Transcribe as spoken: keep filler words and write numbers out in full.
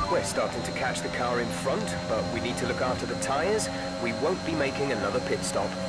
We're starting to catch the car in front, but we need to look after the tires. We won't be making another pit stop.